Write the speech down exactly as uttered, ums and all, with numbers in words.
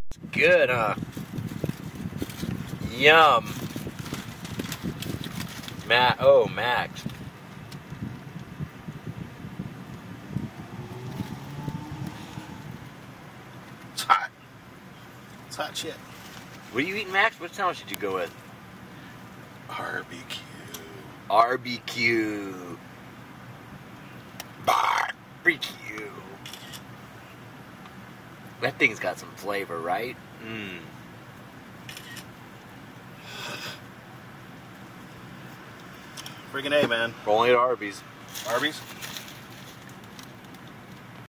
Good, huh? Yum. Ma oh, Max. It's hot. It's hot shit. What are you eating, Max? What sandwich did you go with? R B Q. R B Q. R B Q. That thing's got some flavor, right? Mmm. Freaking A, man. Only at Arby's. Arby's?